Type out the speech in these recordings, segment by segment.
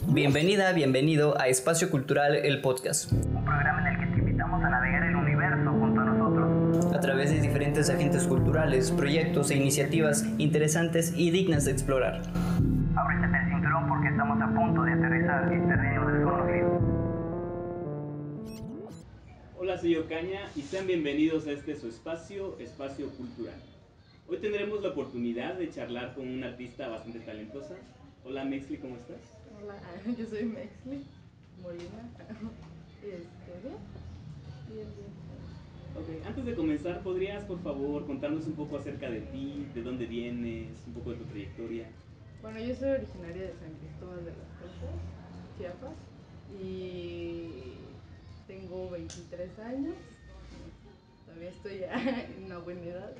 Bienvenida, bienvenido a Espacio Cultural, el podcast. Un programa en el que te invitamos a navegar el universo junto a nosotros. A través de diferentes agentes culturales, proyectos e iniciativas interesantes y dignas de explorar. Ábrete el cinturón porque estamos a punto de aterrizar en terreno desconocido. Hola, soy Ocaña y sean bienvenidos a este su espacio, Espacio Cultural. Hoy tendremos la oportunidad de charlar con una artista bastante talentosa. Hola Mexli, ¿cómo estás? Hola, yo soy Mexli Molina. Bien. Ok, antes de comenzar, ¿podrías por favor contarnos un poco acerca de ti, de dónde vienes, un poco de tu trayectoria? Bueno, yo soy originaria de San Cristóbal de las Casas, Chiapas, y tengo 23 años. Todavía estoy en una buena edad.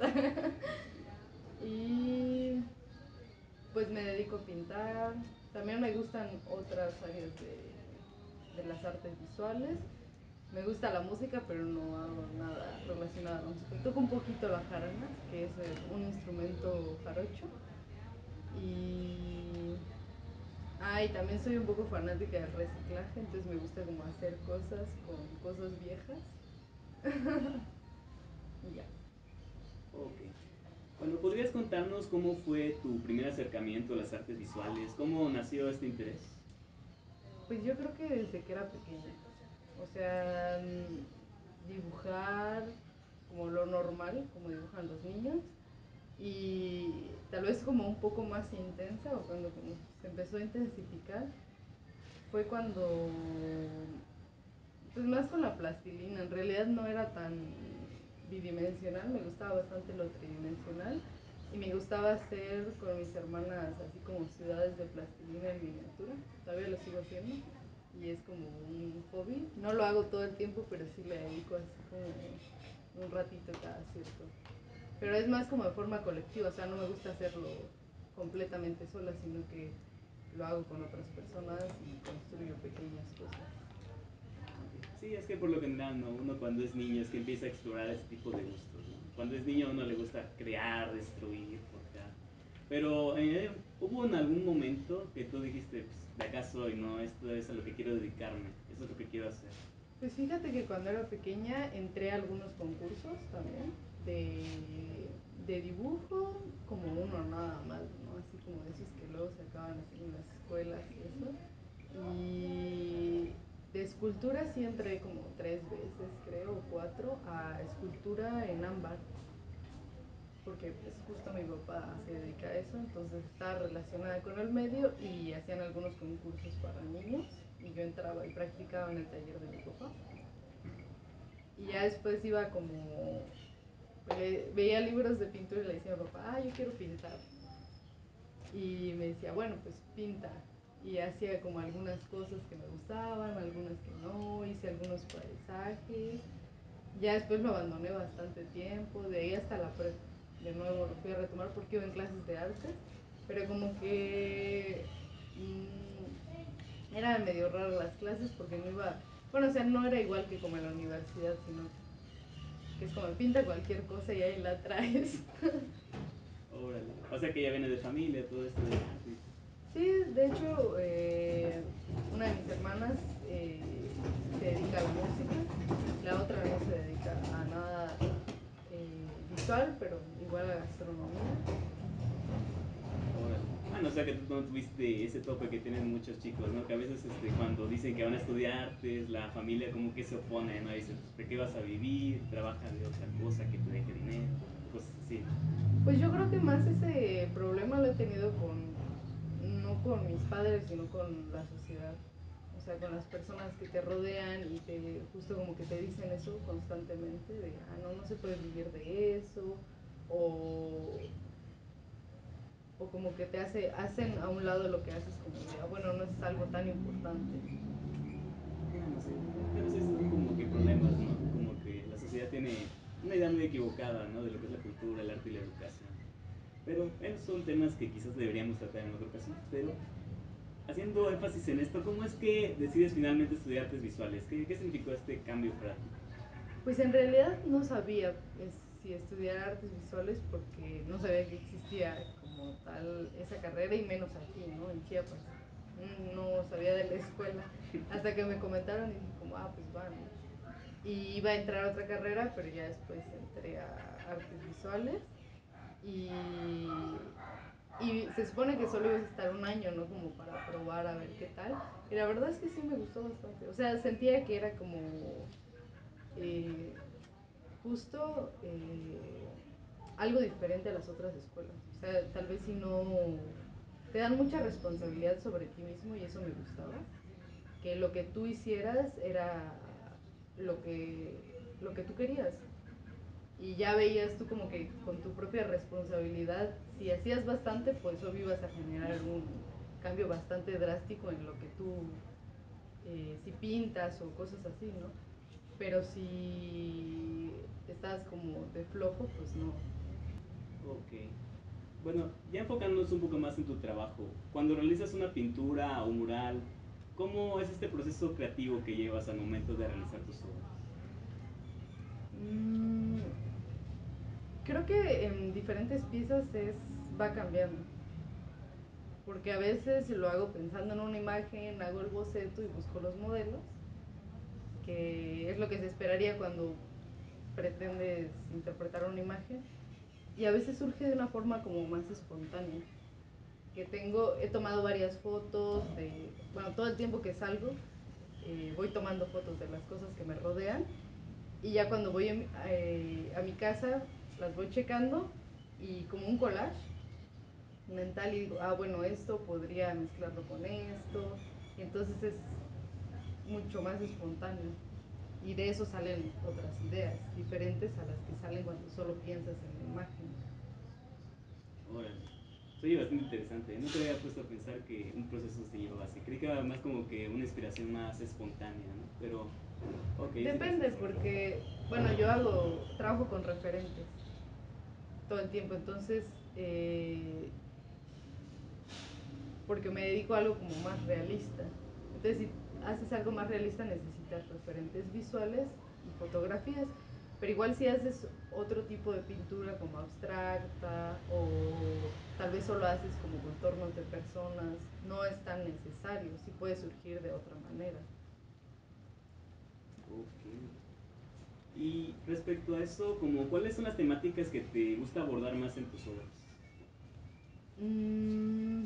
Y pues me dedico a pintar. También me gustan otras áreas de las artes visuales. Me gusta la música, pero no hago nada relacionado a la música. Toco un poquito la jarana, que es un instrumento jarocho. Y también soy un poco fanática del reciclaje, entonces me gusta como hacer cosas con cosas viejas. Y ya. Ok. Bueno, ¿podrías contarnos cómo fue tu primer acercamiento a las artes visuales? ¿Cómo nació este interés? Pues yo creo que desde que era pequeña. O sea, dibujar como lo normal, como dibujan los niños. Y tal vez como un poco más intensa, o cuando como se empezó a intensificar, fue cuando, pues más con la plastilina. En realidad no era tan bidimensional, me gustaba bastante lo tridimensional. Y me gustaba hacer con mis hermanas así como ciudades de plastilina en miniatura. Todavía lo sigo haciendo y es como un hobby. No lo hago todo el tiempo, pero sí le dedico así como un ratito cada cierto. Pero es más como de forma colectiva, o sea, no me gusta hacerlo completamente sola, sino que lo hago con otras personas y construyo pequeñas cosas. Sí, es que por lo general, ¿no? Uno cuando es niño es que empieza a explorar ese tipo de gustos, ¿no? Cuando es niño a uno le gusta crear, destruir, forjar. Pero hubo en algún momento que tú dijiste, pues, de acá soy, ¿no? Esto es a lo que quiero dedicarme, esto es lo que quiero hacer. Pues fíjate que cuando era pequeña entré a algunos concursos también de dibujo, como uno nada más, ¿no? Así como de esos que luego se acaban así en las escuelas y eso. Y de escultura sí entré como 3 veces, creo, o 4, a escultura en ámbar. Porque pues justo mi papá se dedica a eso, entonces estaba relacionada con el medio y hacían algunos concursos para niños y yo entraba y practicaba en el taller de mi papá. Y ya después iba como, veía libros de pintura y le decía a mi papá, yo quiero pintar. Y me decía, bueno, pues pinta. Y hacía como algunas cosas que me gustaban, algunas que no, hice algunos paisajes. Ya después lo abandoné bastante tiempo, de ahí hasta la prepa. De nuevo lo fui a retomar porque iba en clases de arte, pero como que era medio raro las clases porque no iba, bueno, o sea, no era igual que como en la universidad, sino que es como pinta cualquier cosa y ahí la traes. Órale. O sea que ya viene de familia, todo esto de arte. Sí, de hecho, una de mis hermanas se dedica a la música, la otra no se dedica a nada visual, pero igual a gastronomía. Órale. Bueno, o sea que tú no tuviste ese tope que tienen muchos chicos, ¿no? Que a veces cuando dicen que van a estudiar artes, la familia como que se opone, ¿no? Dicen, pues, ¿de qué vas a vivir? Trabaja de otra cosa que te deje dinero, cosas así. Pues yo creo que más ese problema lo he tenido no con mis padres, sino con la sociedad. O sea, con las personas que te rodean y justo como que te dicen eso constantemente, de, no se puede vivir de eso, o, o como que hacen a un lado lo que haces como de, bueno, no es algo tan importante. Bueno, sí, pero sí son como que problemas, ¿no? Como que la sociedad tiene una idea muy equivocada, ¿no? De lo que es la cultura, el arte y la educación. Pero esos son temas que quizás deberíamos tratar en otra ocasión. Pero haciendo énfasis en esto, ¿cómo es que decides finalmente estudiar artes visuales? ¿Qué significó este cambio para ti? Pues en realidad no sabía si estudiar artes visuales porque no sabía que existía como tal esa carrera y menos aquí, ¿no? En Chiapas. no sabía de la escuela, hasta que me comentaron y dije como, pues va, ¿no? Y iba a entrar a otra carrera, pero ya después entré a artes visuales y, y se supone que solo ibas a estar un año, ¿no? Como para probar a ver qué tal. Y la verdad es que sí me gustó bastante. O sea, sentía que era como eh, justo algo diferente a las otras escuelas. O sea, tal vez si no te dan mucha responsabilidad sobre ti mismo y eso me gustaba. Que lo que tú hicieras era lo que tú querías. Y ya veías tú como que con tu propia responsabilidad, si hacías bastante, pues obvio ibas a generar un cambio bastante drástico en lo que tú, si pintas o cosas así, ¿no? Pero si estás como de flojo, pues no. Ok. Bueno, ya enfocándonos un poco más en tu trabajo, cuando realizas una pintura o mural, ¿cómo es este proceso creativo que llevas al momento de realizar tus obras? Mm, creo que en diferentes piezas va cambiando. Porque a veces lo hago pensando en una imagen, hago el boceto y busco los modelos, que es lo que se esperaría cuando pretendes interpretar una imagen. Y a veces surge de una forma como más espontánea. He tomado varias fotos bueno, todo el tiempo que salgo, voy tomando fotos de las cosas que me rodean y ya cuando voy a mi casa las voy checando y como un collage mental y digo, bueno, esto podría mezclarlo con esto, y entonces es mucho más espontáneo y de eso salen otras ideas diferentes a las que salen cuando solo piensas en la imagen. Órale. Se oye bastante interesante. No te había puesto a pensar que un proceso se llevaba así. Creí que era más como que una inspiración más espontánea, ¿no? Pero, ok, es Depende interesante. porque, bueno, trabajo con referentes todo el tiempo, entonces, porque me dedico a algo como más realista. Entonces, si haces algo más realista necesitas referentes visuales y fotografías, pero igual si haces otro tipo de pintura como abstracta o tal vez solo haces como contornos de personas, no es tan necesario, sí puede surgir de otra manera. Ok. Y respecto a eso, como, ¿cuáles son las temáticas que te gusta abordar más en tus obras? Mm,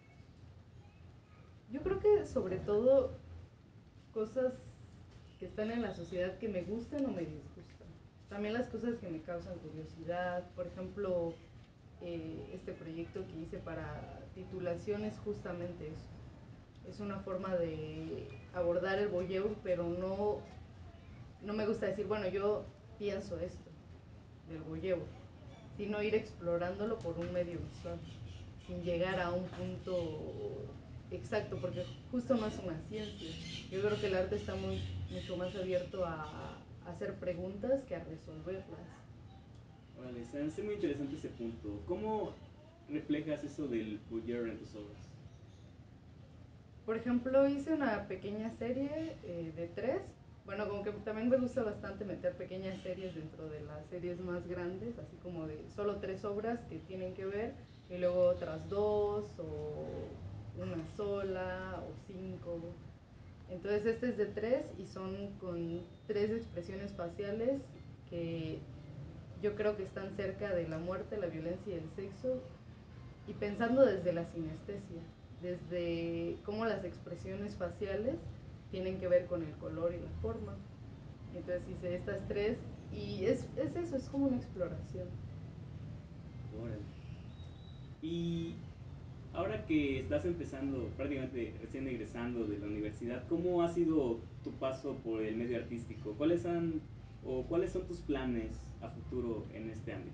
yo creo que sobre todo cosas que están en la sociedad que me gustan o me disgustan. También las cosas que me causan curiosidad. Por ejemplo, este proyecto que hice para titulación es justamente eso. Es una forma de abordar el voyeur, pero no me gusta decir, bueno, yo pienso esto del voyeur, sino ir explorándolo por un medio visual, sin llegar a un punto exacto, porque justo no es una ciencia. Yo creo que el arte está mucho más abierto a hacer preguntas que a resolverlas. Vale, se me hace muy interesante ese punto. ¿Cómo reflejas eso del voyeur en tus obras? Por ejemplo, hice una pequeña serie de 3. Bueno, como que también me gusta bastante meter pequeñas series dentro de las series más grandes, así como de solo 3 obras que tienen que ver, y luego otras 2, o una sola, o 5. Entonces este es de 3 y son con 3 expresiones faciales que yo creo que están cerca de la muerte, la violencia y el sexo, y pensando desde la sinestesia, desde cómo las expresiones faciales tienen que ver con el color y la forma. Entonces hice estas 3 y es eso, es como una exploración. Órale. Y ahora que estás empezando, prácticamente recién egresando de la universidad, ¿cómo ha sido tu paso por el medio artístico? ¿Cuáles son tus planes a futuro en este ámbito?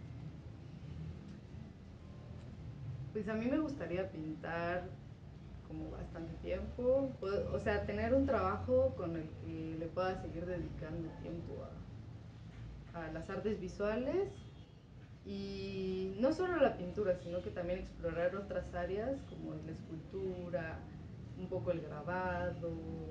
Pues a mí me gustaría pintar como bastante tiempo, o sea, tener un trabajo con el que le pueda seguir dedicando tiempo a las artes visuales y no solo la pintura, sino que también explorar otras áreas como la escultura, un poco el grabado,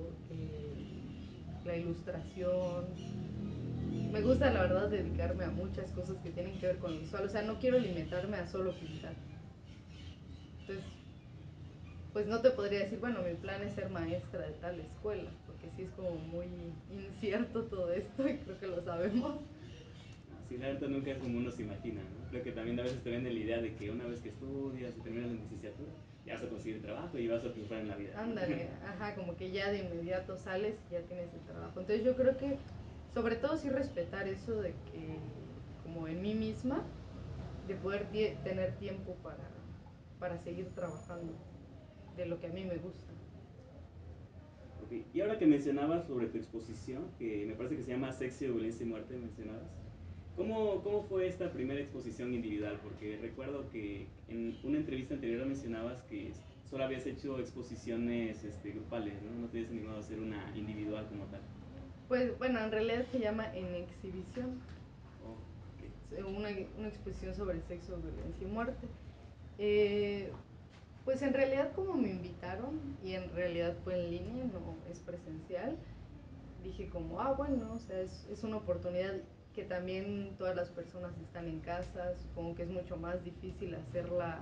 la ilustración. Me gusta la verdad dedicarme a muchas cosas que tienen que ver con lo visual, o sea, no quiero limitarme a solo pintar. Entonces, pues no te podría decir, bueno, mi plan es ser maestra de tal escuela, porque sí es como muy incierto todo esto y creo que lo sabemos. Sí, la verdad nunca es como uno se imagina, ¿no? Creo que también a veces te venden la idea de que una vez que estudias y terminas la licenciatura, ya vas a conseguir trabajo y vas a triunfar en la vida, ¿no? Ándale, ajá, como que ya de inmediato sales y ya tienes el trabajo. Entonces yo creo que sobre todo sí respetar eso de que como en mí misma, de poder tener tiempo para seguir trabajando de lo que a mí me gusta. Ok, y ahora que mencionabas sobre tu exposición, que me parece que se llama Sexo, Violencia y Muerte, mencionabas, ¿cómo fue esta primera exposición individual? Porque recuerdo que en una entrevista anterior mencionabas que solo habías hecho exposiciones grupales, ¿no? No te habías animado a hacer una individual como tal. Pues bueno, en realidad se llama En Exhibición, Oh, ok. una exposición sobre sexo, violencia y muerte. Eh, pues en realidad como me invitaron y en realidad fue en línea, no es presencial, dije como, bueno, o sea, es una oportunidad que también todas las personas están en casa, supongo que es mucho más difícil hacerla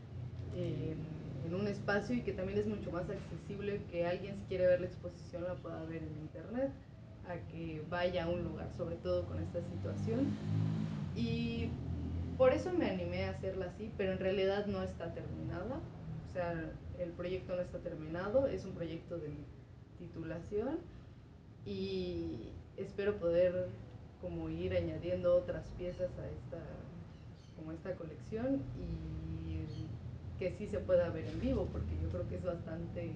en un espacio y que también es mucho más accesible que alguien si quiere ver la exposición la pueda ver en internet a que vaya a un lugar, sobre todo con esta situación. Y por eso me animé a hacerla así, pero en realidad no está terminada. O sea, el proyecto no está terminado, es un proyecto de titulación y espero poder como ir añadiendo otras piezas a esta colección y que sí se pueda ver en vivo, porque yo creo que es bastante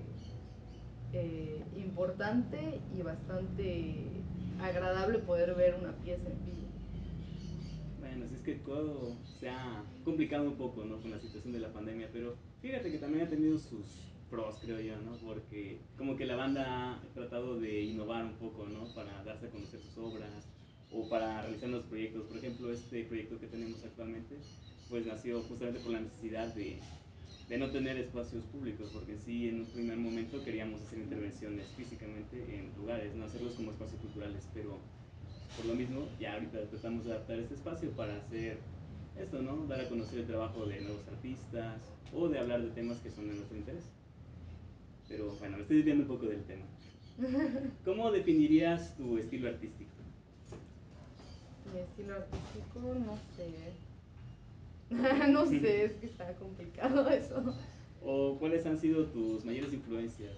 importante y bastante agradable poder ver una pieza en vivo. Bueno, si es que todo se ha complicado un poco, ¿no? Con la situación de la pandemia, pero fíjate que también ha tenido sus pros, creo yo, ¿no? Porque como que la banda ha tratado de innovar un poco, ¿no? Para darse a conocer sus obras o para realizar nuevos proyectos. Por ejemplo, este proyecto que tenemos actualmente, pues nació justamente por la necesidad de no tener espacios públicos, porque sí, en un primer momento queríamos hacer intervenciones físicamente en lugares, no hacerlos como espacios culturales, pero por lo mismo, ya ahorita tratamos de adaptar este espacio para hacer esto, ¿no? Dar a conocer el trabajo de nuevos artistas o de hablar de temas que son de nuestro interés. Pero bueno, me estoy desviando un poco del tema. ¿Cómo definirías tu estilo artístico? Mi estilo artístico, no sé. No sé, es que está complicado eso. ¿O cuáles han sido tus mayores influencias?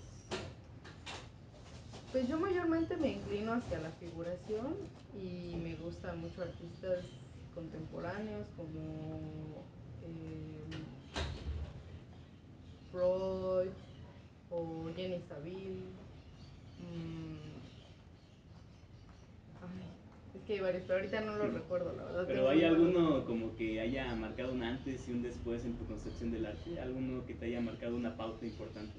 Pues yo mayormente me inclino hacia la figuración y me gustan mucho artistas contemporáneos como Freud o Jenny Saville. Ay, es que hay varios, pero ahorita no lo recuerdo, la verdad. ¿Pero Tengo hay muy mala alguno memoria. como que haya marcado un antes y un después en tu concepción del arte? ¿Alguno que te haya marcado una pauta importante?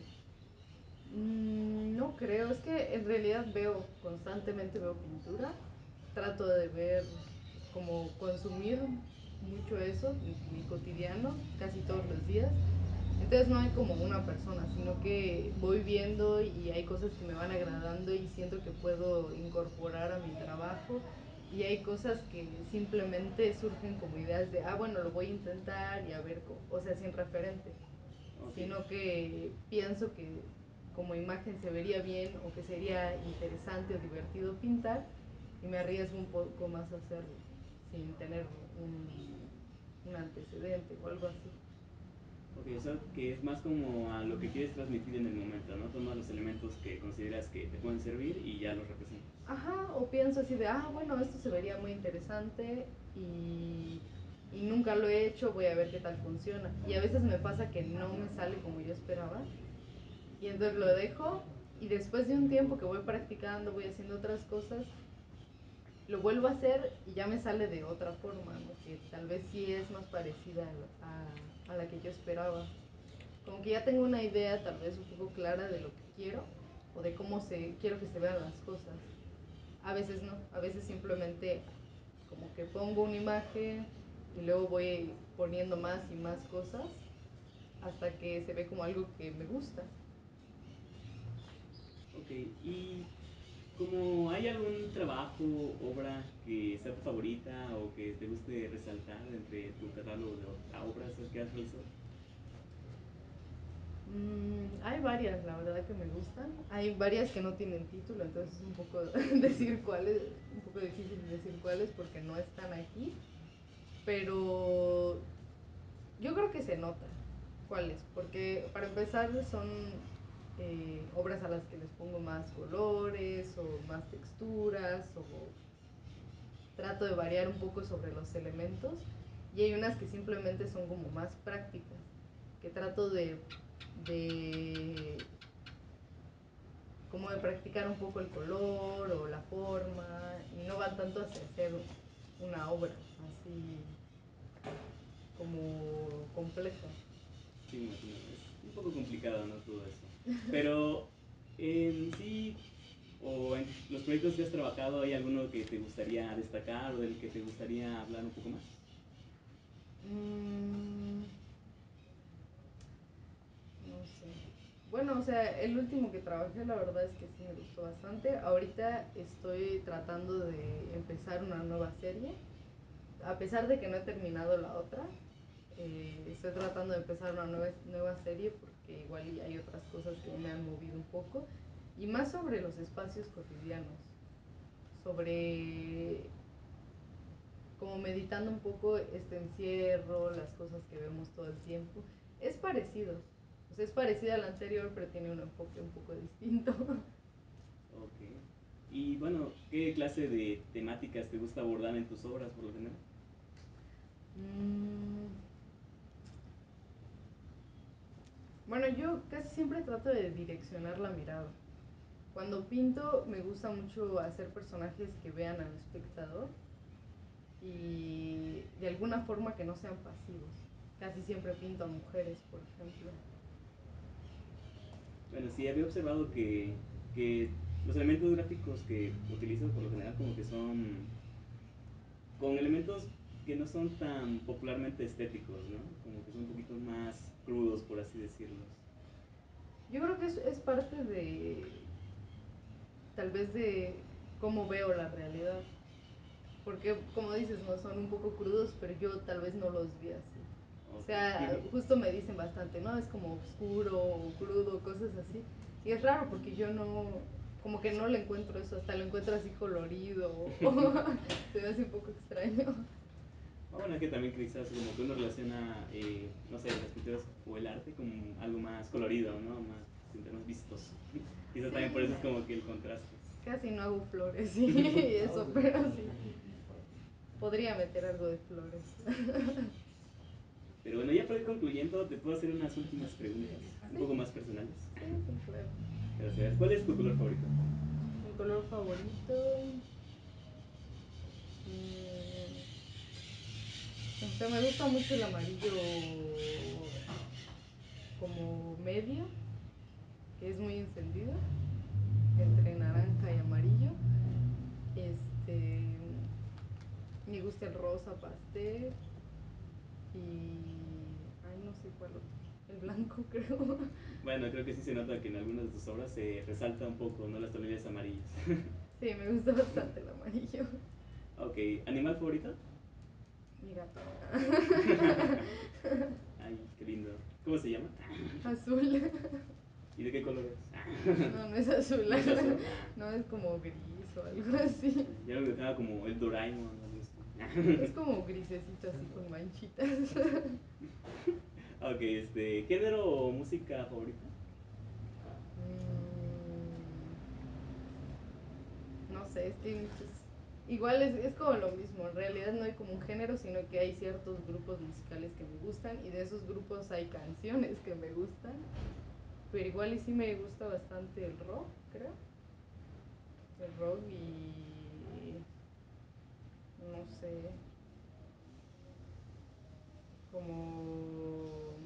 No creo, es que en realidad constantemente veo pintura, trato de ver, como consumir mucho eso en mi cotidiano, casi todos los días. Entonces no hay como una persona, sino que voy viendo y hay cosas que me van agradando y siento que puedo incorporar a mi trabajo. Y hay cosas que simplemente surgen como ideas de, bueno, lo voy a intentar y a ver, o sea, sin referente, Ok. sino que pienso que como imagen se vería bien o que sería interesante o divertido pintar y me arriesgo un poco más a hacerlo sin tener un antecedente o algo así. Ok, o sea, que es más como a lo que quieres transmitir en el momento, ¿no? Tomas los elementos que consideras que te pueden servir y ya los representas. Ajá, o pienso así de, bueno, esto se vería muy interesante y nunca lo he hecho, voy a ver qué tal funciona. Y a veces me pasa que no me sale como yo esperaba y entonces lo dejo y después de un tiempo que voy practicando, voy haciendo otras cosas, lo vuelvo a hacer y ya me sale de otra forma, ¿no? Que tal vez sí es más parecida a la que yo esperaba. Como que ya tengo una idea tal vez un poco clara de lo que quiero o de cómo quiero que se vean las cosas. A veces no, a veces simplemente como que pongo una imagen y luego voy poniendo más y más cosas hasta que se ve como algo que me gusta. Ok, y como hay algún trabajo, obra que sea tu favorita o que te guste resaltar entre tu catálogo de obras que has realizado. Hay varias, la verdad, que me gustan. Hay varias que no tienen título, entonces es un poco decir cuáles, un poco difícil decir cuáles porque no están aquí. Pero yo creo que se nota cuáles, porque para empezar son obras a las que les pongo más colores o más texturas o trato de variar un poco sobre los elementos, y hay unas que simplemente son como más prácticas, que trato de como de practicar un poco el color o la forma, y no van tanto hacia hacer una obra así como compleja. Sí, me imagino. Es un poco complicado, ¿no? Todo eso. Pero en sí, o en los proyectos que has trabajado, ¿hay alguno que te gustaría destacar o del que te gustaría hablar un poco más? Mm, no sé. Bueno, o sea, el último que trabajé la verdad es que sí me gustó bastante. Ahorita estoy tratando de empezar una nueva serie. A pesar de que no he terminado la otra, estoy tratando de empezar una nueva serie porque igual y hay otras cosas que me han movido un poco. Y más sobre los espacios cotidianos. Sobre como meditando un poco este encierro, las cosas que vemos todo el tiempo. Es parecido, o sea, es parecido al anterior, pero tiene un enfoque un poco distinto. Ok. Y bueno, ¿qué clase de temáticas te gusta abordar en tus obras por lo general? Mm, bueno, yo casi siempre trato de direccionar la mirada. Cuando pinto me gusta mucho hacer personajes que vean al espectador y de alguna forma que no sean pasivos. Casi siempre pinto a mujeres, por ejemplo. Bueno, sí, había observado que los elementos gráficos que utilizas por lo general como que son con elementos que no son tan popularmente estéticos, ¿no? Como que son un poquito más crudos, por así decirlos. Yo creo que es parte de, tal vez de cómo veo la realidad. Porque, como dices, no son un poco crudos, pero yo tal vez no los vi así. O Ok. sea, justo me dicen bastante, ¿no? Es como oscuro o crudo, cosas así. Y es raro porque yo no, como que no le encuentro eso, hasta lo encuentro así colorido. Se me hace un poco extraño. Bueno, es que también quizás como que uno relaciona, no sé, las pinturas o el arte como algo más colorido, ¿no? Más, siempre más vistoso. Quizás también por Sí, eso es como que el contraste. casi no hago flores y eso, pero sí. Podría meter algo de flores. Pero bueno, ya para ir concluyendo, te puedo hacer unas últimas preguntas, un Sí, poco más personales. sí, sí, claro. Pero, a ver, ¿cuál es tu color favorito? Mi color favorito. mm, o sea, me gusta mucho el amarillo como medio, que es muy encendido, entre naranja y amarillo. Este, me gusta el rosa pastel y, ay, no sé cuál otro. El blanco, creo. Bueno, creo que sí se nota que en algunas de tus obras se resalta un poco, ¿no? Las tonalidades amarillas. Sí, me gusta bastante el amarillo. Ok, ¿animal favorito? Mi gato. Ay, qué lindo. ¿Cómo se llama? Azul. ¿Y de qué color es? No, no es azul. ¿No es azul? No, es como gris o algo así. Ya lo dejaba como el Doraemon o algo Es así. como grisecito así con manchitas. Ok, ¿género o música favorita? No sé, es que hay igual es como lo mismo. En realidad no hay como un género, sino que hay ciertos grupos musicales que me gustan y de esos grupos hay canciones que me gustan. Pero igual y sí me gusta bastante el rock, creo. El rock y no sé, como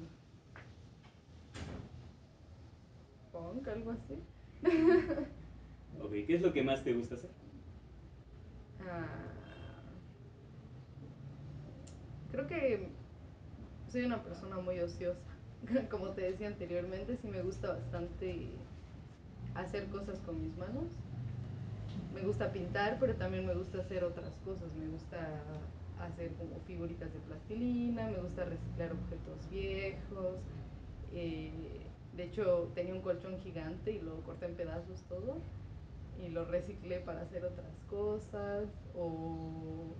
punk, algo así. Ok, ¿qué es lo que más te gusta hacer? Ah, creo que soy una persona muy ociosa. Como te decía anteriormente, sí me gusta bastante hacer cosas con mis manos. Me gusta pintar, pero también me gusta hacer otras cosas. Me gusta hacer como figuritas de plastilina, me gusta reciclar objetos viejos. eh, De hecho, tenía un colchón gigante y lo corté en pedazos todo y lo reciclé para hacer otras cosas. O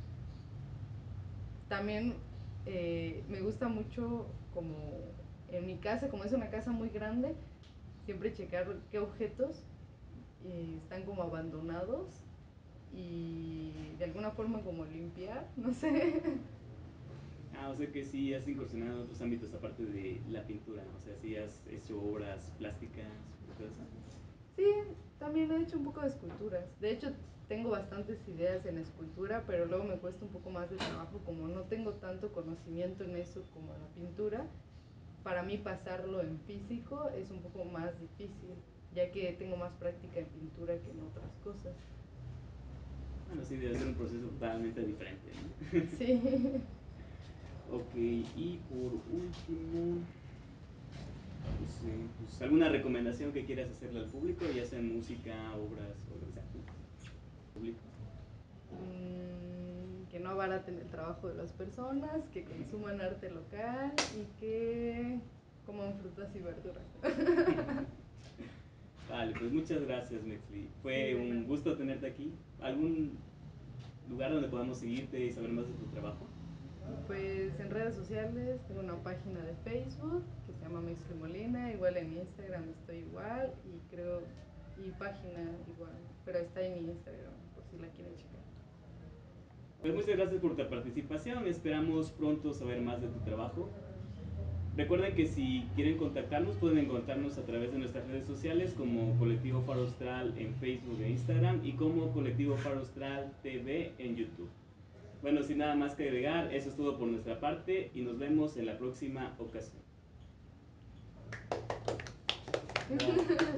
también me gusta mucho como en mi casa, como es una casa muy grande, siempre checar qué objetos están como abandonados y de alguna forma como limpiar, no sé. Ah, o sea que sí has incursionado en otros ámbitos aparte de la pintura, ¿no? O sea, sí has hecho obras plásticas, cosas así. Sí, también he hecho un poco de esculturas. De hecho, tengo bastantes ideas en escultura, pero luego me cuesta un poco más de trabajo, como no tengo tanto conocimiento en eso como en la pintura. Para mí pasarlo en físico es un poco más difícil, ya que tengo más práctica en pintura que en otras cosas. Bueno, sí, debe ser un proceso totalmente diferente, ¿no? Sí. Ok, y por último, no sé, pues alguna recomendación que quieras hacerle al público, ya sea en música, obras o lo que sea. Público. Que no abaraten el trabajo de las personas, que consuman arte local y que coman frutas y verduras. Vale, pues muchas gracias, Mexli. Fue Sí, de un nada. gusto tenerte aquí. ¿Algún lugar donde podamos seguirte y saber más de tu trabajo? Pues en redes sociales tengo una página de Facebook que se llama Mixly Molina, igual en Instagram estoy igual y creo, y página igual, pero está en mi Instagram por si la quieren checar. Pues muchas gracias por tu participación. Esperamos pronto saber más de tu trabajo. Recuerden que si quieren contactarnos pueden encontrarnos a través de nuestras redes sociales como Colectivo Faro Austral en Facebook e Instagram y como Colectivo Faro Austral TV en YouTube. Bueno, sin nada más que agregar, eso es todo por nuestra parte y nos vemos en la próxima ocasión. Wow.